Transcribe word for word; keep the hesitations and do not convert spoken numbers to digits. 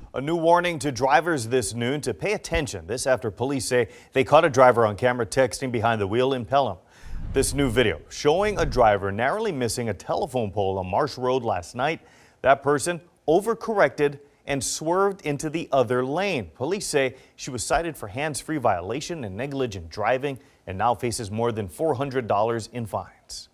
A new warning to drivers this noon to pay attention. This after police say they caught a driver on camera texting behind the wheel in Pelham. This new video showing a driver narrowly missing a telephone pole on Marsh Road last night. That person overcorrected and swerved into the other lane. Police say she was cited for hands-free violation and negligent driving and now faces more than four hundred dollars in fines.